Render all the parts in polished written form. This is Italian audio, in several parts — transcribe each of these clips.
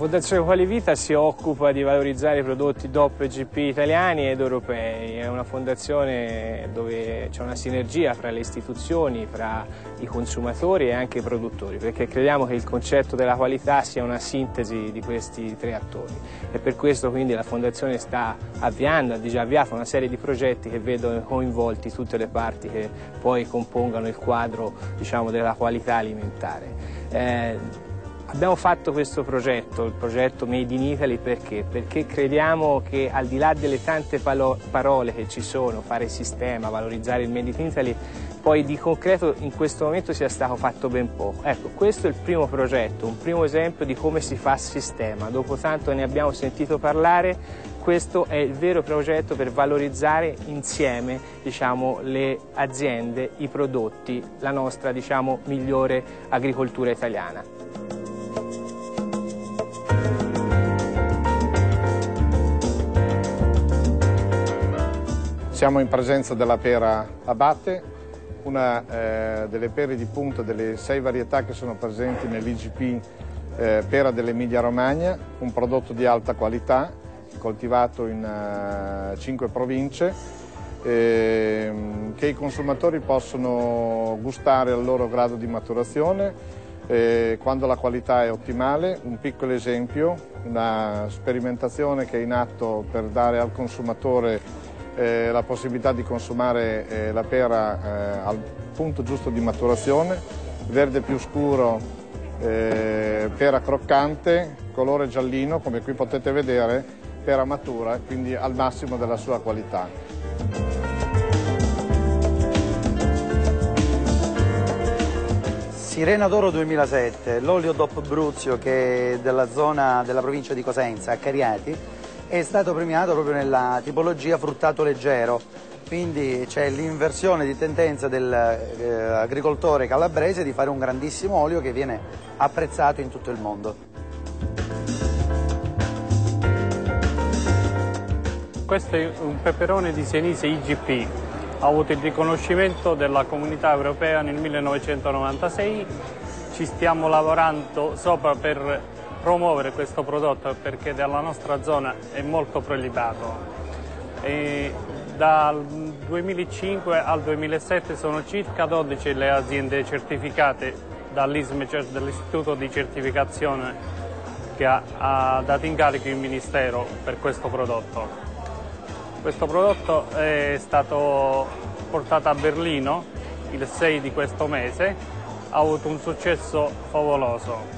Fondazione Qualivita si occupa di valorizzare i prodotti DOP e GP italiani ed europei. È una fondazione dove c'è una sinergia fra le istituzioni, fra i consumatori e anche i produttori, perché crediamo che il concetto della qualità sia una sintesi di questi tre attori. E per questo quindi la fondazione sta avviando, ha già avviato una serie di progetti che vedono coinvolti tutte le parti che poi compongano il quadro, diciamo, della qualità alimentare. Abbiamo fatto questo progetto, il progetto Made in Italy, perché? Perché crediamo che al di là delle tante parole che ci sono, fare sistema, valorizzare il Made in Italy, poi di concreto in questo momento sia stato fatto ben poco. Ecco, questo è il primo progetto, un primo esempio di come si fa sistema. Dopo tanto ne abbiamo sentito parlare, questo è il vero progetto per valorizzare insieme, diciamo, le aziende, i prodotti, la nostra, diciamo, migliore agricoltura italiana. Siamo in presenza della pera Abate, una delle pere di punta delle 6 varietà che sono presenti nell'IGP Pera dell'Emilia Romagna, un prodotto di alta qualità, coltivato in 5 province, che i consumatori possono gustare al loro grado di maturazione quando la qualità è ottimale. Un piccolo esempio, una sperimentazione che è in atto per dare al consumatore la possibilità di consumare la pera al punto giusto di maturazione, verde più scuro, pera croccante, colore giallino, come qui potete vedere, pera matura, quindi al massimo della sua qualità. Sirena d'Oro 2007, l'olio DOP Bruzio, che è della zona della provincia di Cosenza, a Cariati, è stato premiato proprio nella tipologia fruttato leggero, quindi c'è l'inversione di tendenza dell'agricoltore calabrese di fare un grandissimo olio che viene apprezzato in tutto il mondo. Questo è un peperone di Senise IGP, ha avuto il riconoscimento della Comunità Europea nel 1996, ci stiamo lavorando sopra per promuovere questo prodotto perché dalla nostra zona è molto prelibato. Dal 2005 al 2007 sono circa 12 le aziende certificate dall'ISME, dall'Istituto di Certificazione, che ha dato incarico il Ministero per questo prodotto. Questo prodotto è stato portato a Berlino il 6 di questo mese, ha avuto un successo favoloso.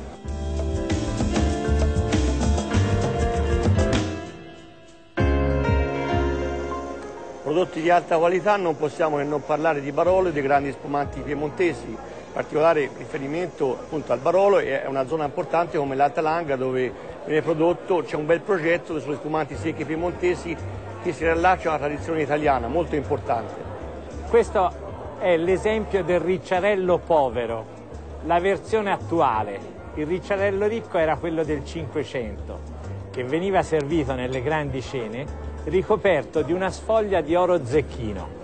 Prodotti di alta qualità, non possiamo che non parlare di Barolo e dei grandi spumanti piemontesi, in particolare riferimento appunto al Barolo, è una zona importante come l'Alta Langa dove viene prodotto, c'è un bel progetto sulle spumanti secchi piemontesi che si riallaccia alla tradizione italiana, molto importante. Questo è l'esempio del ricciarello povero, la versione attuale. Il ricciarello ricco era quello del Cinquecento, che veniva servito nelle grandi cene ricoperto di una sfoglia di oro zecchino.